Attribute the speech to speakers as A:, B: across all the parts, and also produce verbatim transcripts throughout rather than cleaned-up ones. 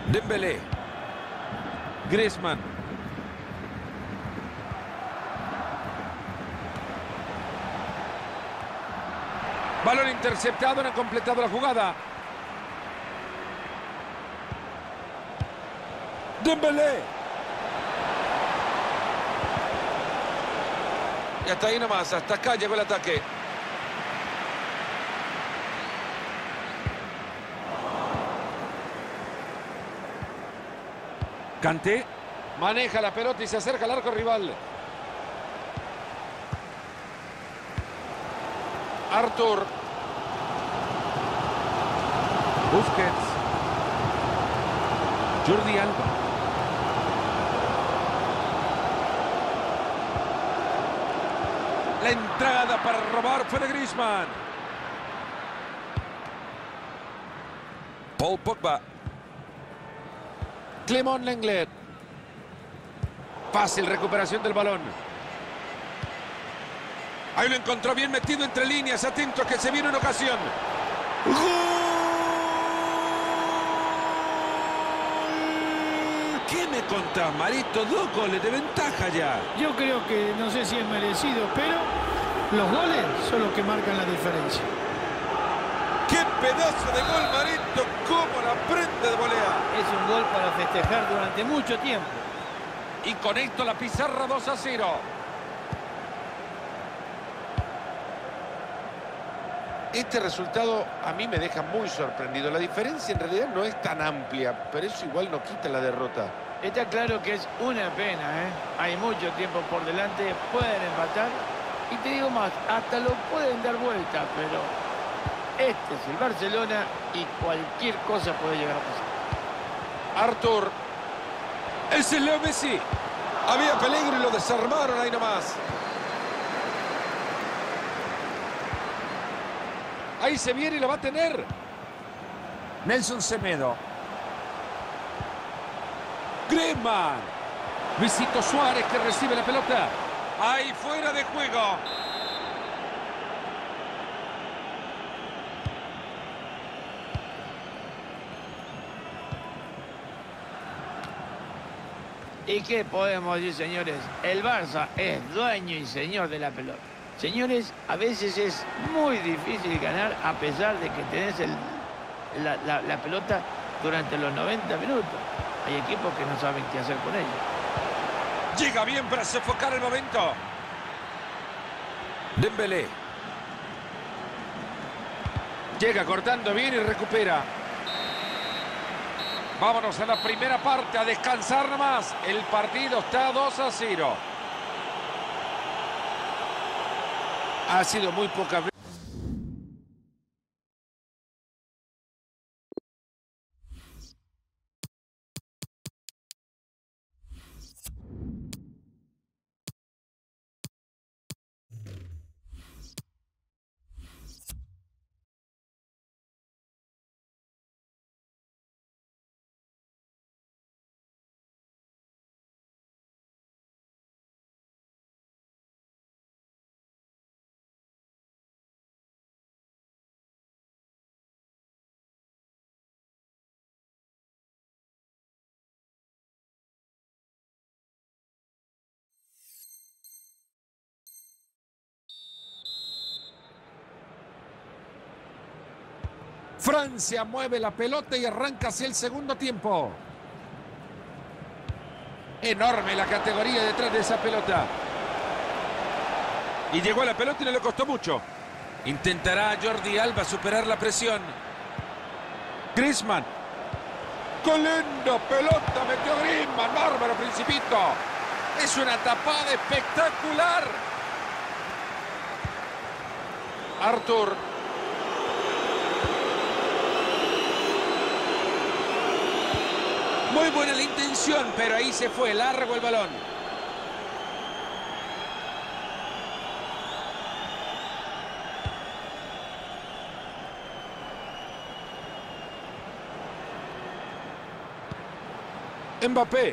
A: Dembélé. Griezmann. Balón interceptado, no ha completado la jugada. Dembélé. Y hasta ahí nomás, hasta acá llegó el ataque. Kanté maneja la pelota y se acerca al arco rival. Arthur. Busquets. Jordi Alba. La entrada para robar fue de Griezmann. Paul Pogba. Clément Lenglet. Fácil recuperación del balón. Ahí lo encontró bien metido entre líneas. Atento que se viene una ocasión. ¡Gol! ¿Qué me contás, Marito? Dos goles de ventaja ya.
B: Yo creo que no sé si es merecido, pero los goles son los que marcan la diferencia.
A: ¡Qué pedazo de gol, Marito! ¡Cómo la prende de volea!
C: Es un gol para festejar durante mucho tiempo.
A: Y con esto la pizarra dos a cero. Este resultado a mí me deja muy sorprendido. La diferencia en realidad no es tan amplia, pero eso igual no quita la derrota.
C: Está claro que es una pena, ¿eh? Hay mucho tiempo por delante, pueden empatar. Y te digo más, hasta lo pueden dar vuelta, pero este es el Barcelona y cualquier cosa puede llegar a pasar.
A: Arthur. Ese es Leo Messi. Había peligro y lo desarmaron ahí nomás. Ahí se viene y lo va a tener. Nelson Semedo. Griezmann. Luisito Suárez que recibe la pelota. Ahí fuera de juego.
C: ¿Y qué podemos decir, señores? El Barça es dueño y señor de la pelota. Señores, a veces es muy difícil ganar a pesar de que tenés el, la, la, la pelota durante los noventa minutos. Hay equipos que no saben qué hacer con ella.
A: Llega bien para sofocar el momento. Dembélé. Llega cortando bien y recupera. Vámonos a la primera parte, a descansar nomás. El partido está dos a cero. Ha sido muy poca vez. Francia mueve la pelota y arranca hacia el segundo tiempo. Enorme la categoría detrás de esa pelota. Y llegó a la pelota y no le costó mucho. Intentará Jordi Alba superar la presión. Griezmann. ¡Qué linda pelota metió Griezmann! ¡Bárbaro, Principito! Es una tapada espectacular. Arthur. Muy buena la intención, pero ahí se fue largo el balón. Mbappé.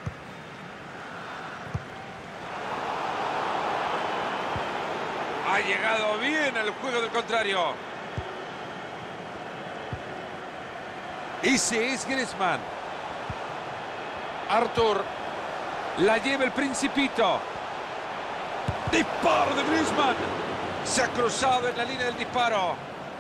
A: Ha llegado bien al juego del contrario. Ese es Griezmann. Artur. La lleva el Principito. Disparo de Griezmann. Se ha cruzado en la línea del disparo.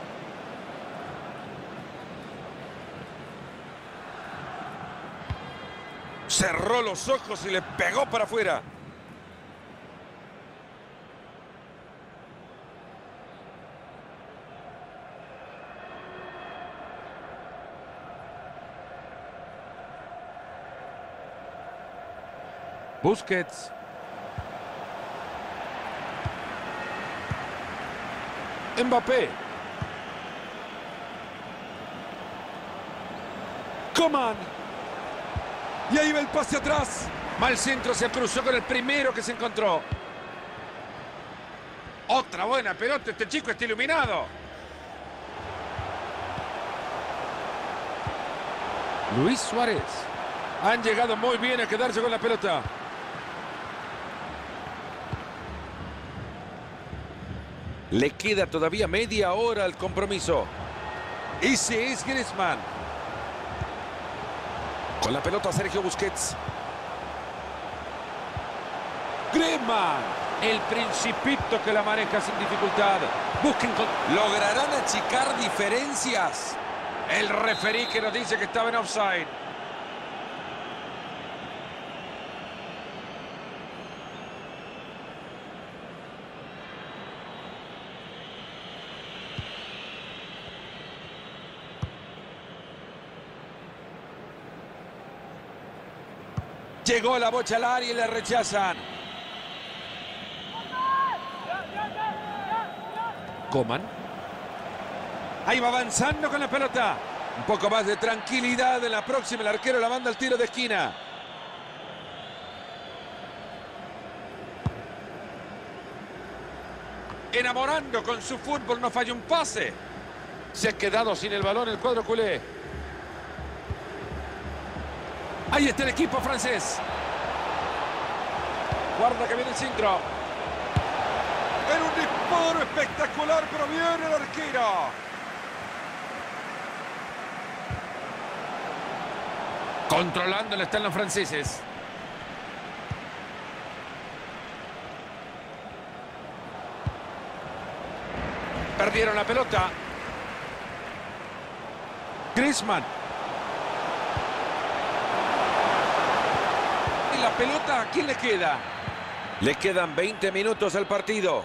A: Cerró los ojos y le pegó para afuera. Busquets. Mbappé. Coman. Y ahí va el pase atrás. Mal centro, se cruzó con el primero que se encontró. Otra buena pelota, este chico está iluminado. Luis Suárez. Han llegado muy bien a quedarse con la pelota. Le queda todavía media hora al compromiso. Ese es Griezmann. Con la pelota Sergio Busquets. Griezmann. El Principito que la maneja sin dificultad. Busquen con... ¿Lograrán achicar diferencias? El referí que nos dice que estaba en offside. Llegó la bocha al área y le rechazan. Coman. Ahí va avanzando con la pelota. Un poco más de tranquilidad en la próxima. El arquero la manda al tiro de esquina. Enamorando con su fútbol, no falla un pase. Se ha quedado sin el balón el cuadro culé. Ahí está el equipo francés. Guarda que viene el centro. En un disparo espectacular, pero viene el arquero. Controlándolo están los franceses. Perdieron la pelota. Griezmann. Y la pelota, ¿a quién le queda? Le quedan veinte minutos al partido.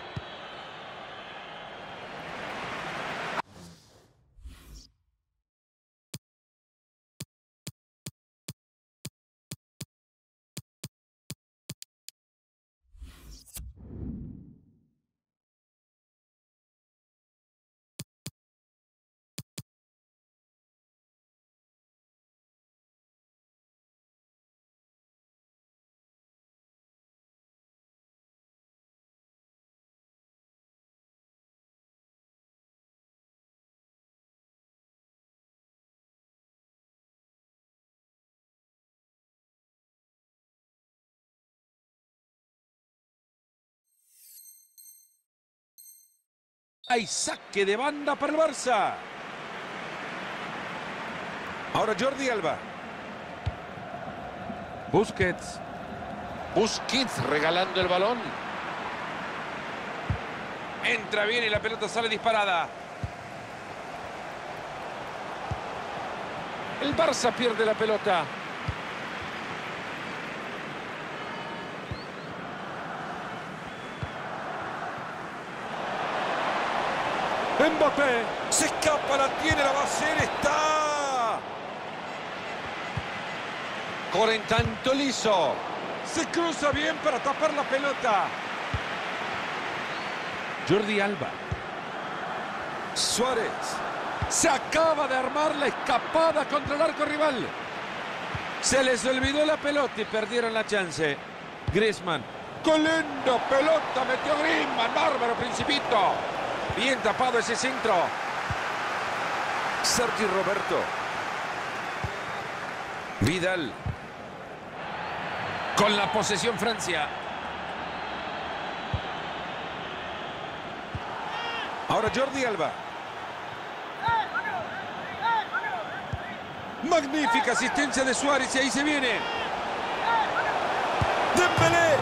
A: Hay saque de banda para el Barça. Ahora Jordi Alba. Busquets. Busquets regalando el balón. Entra bien y la pelota sale disparada. El Barça pierde la pelota. Mbappé, se escapa, la tiene, la va a hacer, está. Corre en tanto liso. Se cruza bien para tapar la pelota. Jordi Alba. Suárez. Se acaba de armar la escapada contra el arco rival. Se les olvidó la pelota y perdieron la chance. Griezmann. ¡Qué linda pelota metió Griezmann! ¡Bárbaro, Principito! Bien tapado ese centro. Sergi Roberto. Vidal. Con la posesión Francia. Ahora Jordi Alba. Magnífica asistencia de Suárez y ahí se viene. Dembélé.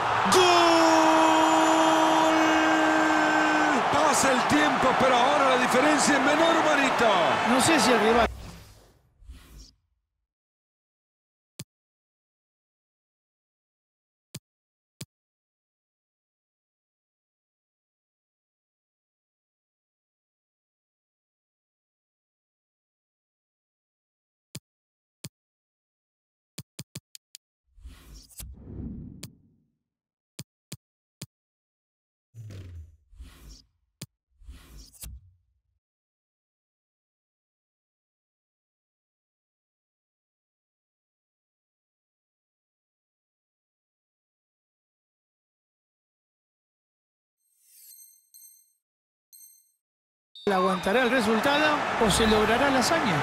A: ¡Gol! Pasa el tiempo, pero ahora la diferencia es menor, Marito.
B: No sé si el rival... ¿Aguantará el resultado o se logrará la hazaña?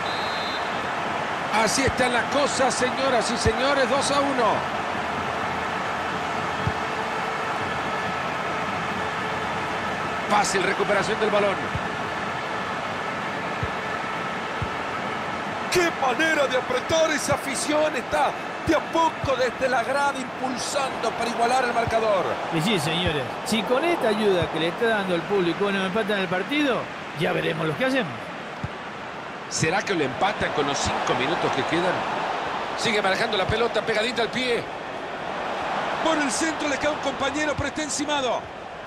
A: Así están las cosas, señoras y señores, dos a uno. Fácil recuperación del balón. ¡Qué manera de apretar esa afición! Está de a poco desde la grada impulsando para igualar el marcador.
C: Y sí, señores, si con esta ayuda que le está dando el público nos empatan el partido, ya veremos lo que hacemos.
A: ¿Será que lo empatan con los cinco minutos que quedan? Sigue manejando la pelota pegadita al pie. Por el centro le cae un compañero, pero está encimado.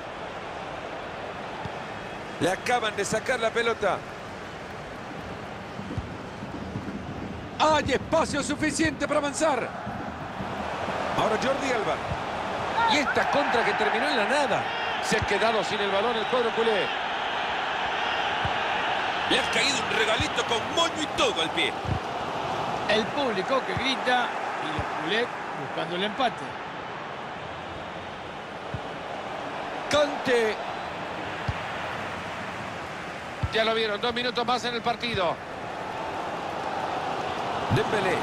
A: Le acaban de sacar la pelota. Hay espacio suficiente para avanzar. Ahora Jordi Alba. Y esta contra que terminó en la nada. Se ha quedado sin el balón el cuadro culé. Le ha caído un regalito con moño y todo al pie.
C: El público que grita y los culés buscando el empate.
A: Kanté. Ya lo vieron, dos minutos más en el partido. Dembélé.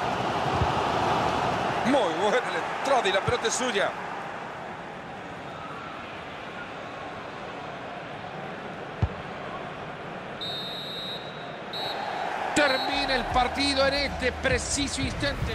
A: Muy buena la entrada y la pelota es suya. Termina el partido en este preciso instante.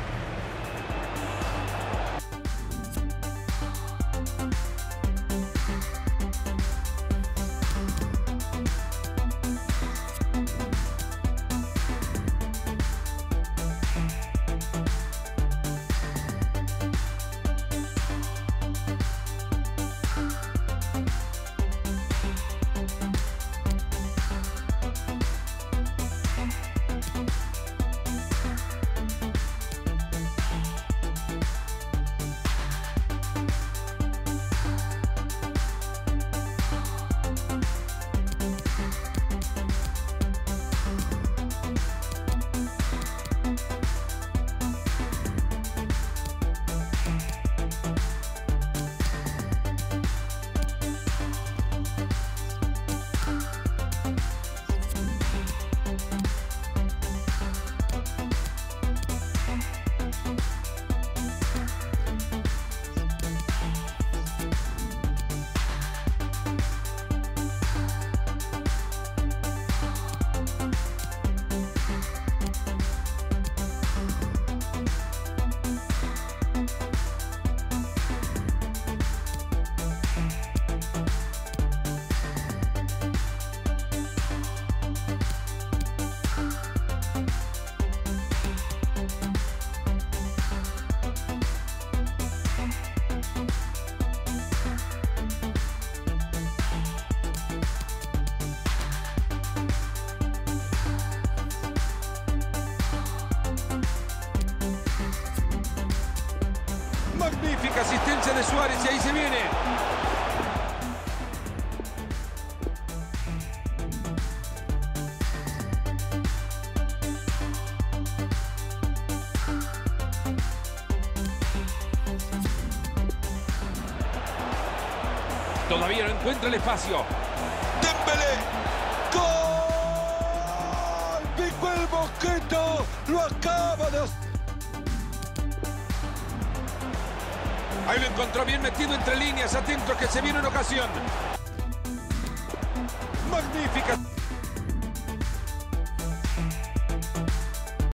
A: Magnífica asistencia de Suárez y ahí se viene. Todavía no encuentra el espacio. Dembélé. ¡Gol! Picó el mosquito. Lo acaba de hacer. Ahí lo encontró bien metido entre líneas, atento que se viene una ocasión. Magnífica.